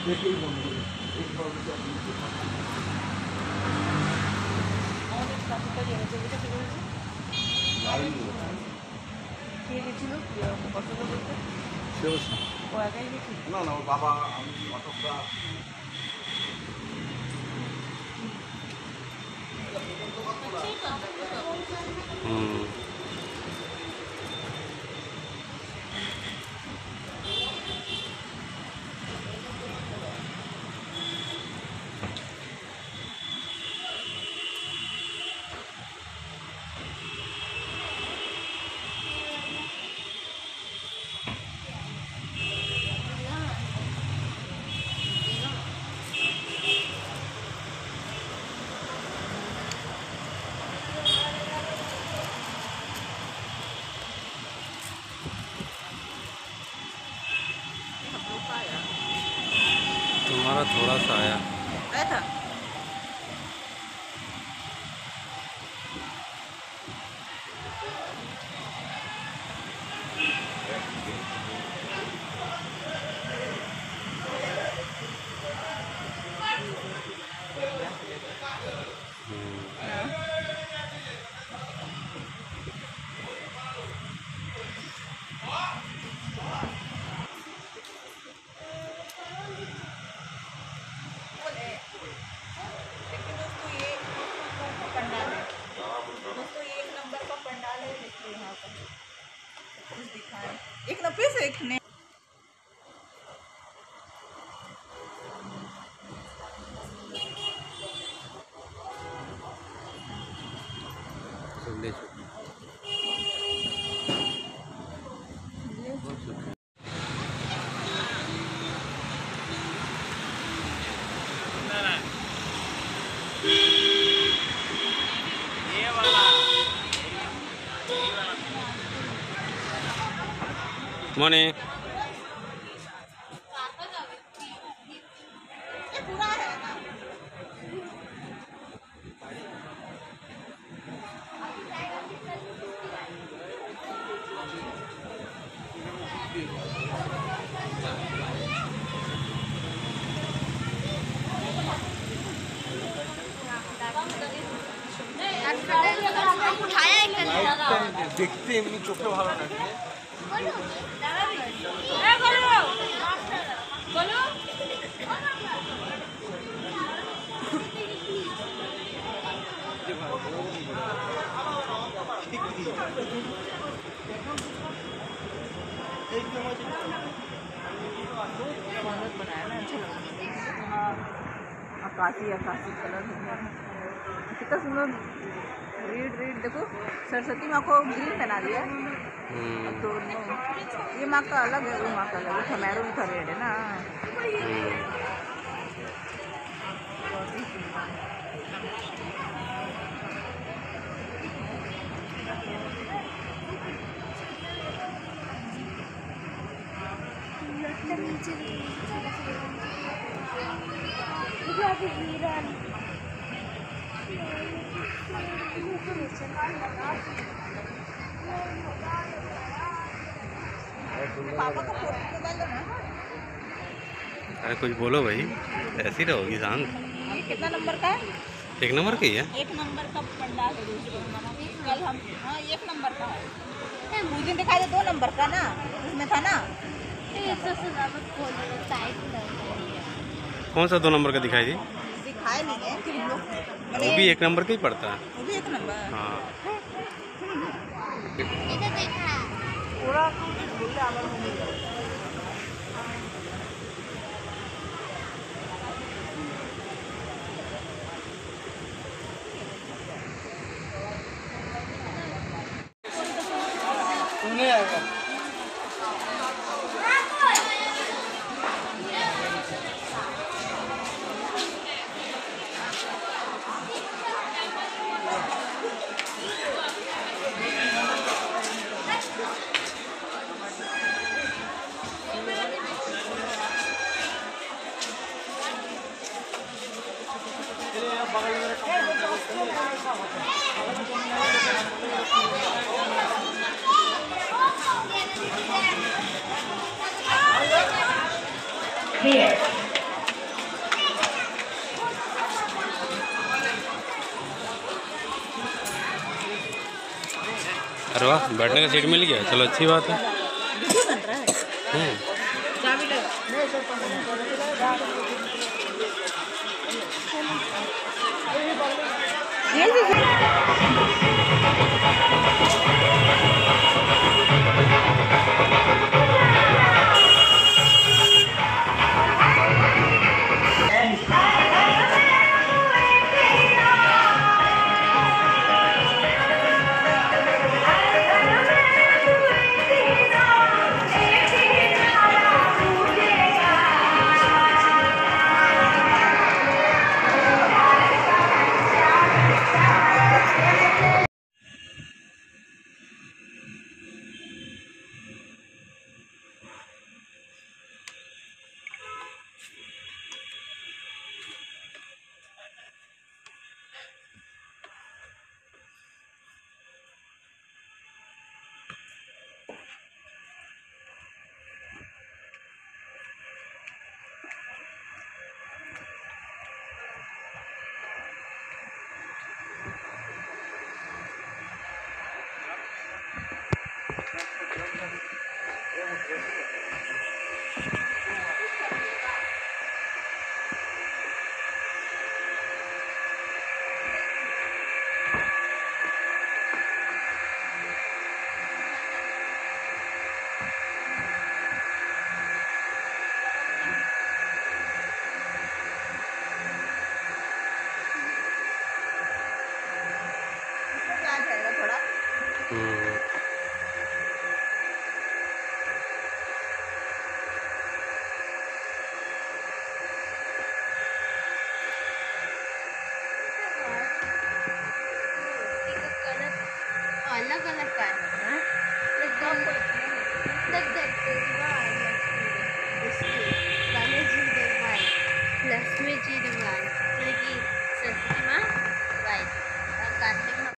না না, ওর বাবা আমি অটোটা तुम्हारा थोड़ा सा आया था। एक नब्बे से एक ने मने দেখতে এমনি চোখে ভালো লাগে। आकाशी आकाशी कलर कितना सुंदर। रीड रीड देखो, सरस्वती माँ को ग्रीन पहना दिया है। तो ये माँ का अलग है, वो माँ का अलग है। मैरून का रेड है ना। पापा का फोटो निकाल लो ना। अरे कुछ बोलो भाई, ऐसी रहोगी शांत। ये कितना नंबर का है? 1 नंबर की है। 1 नंबर का पंडाल है। कल हम 1 नंबर का है। उस दिन दिखाई दे 2 नंबर का ना, उसमें था ना। कौन सा 2 नंबर का दिखाई दी? दिखाई नहीं है कि हम लोग, वो भी 1 नंबर का ही पड़ता है। वो भी 1 नंबर। हाँ पूरा नहीं आएगा। Here, अरे वाह, बैठने का सीट मिल गया, चलो अच्छी बात है। वीडियो बन रहा है। चाबी ले। ये थोड़ा अलग अलग का है।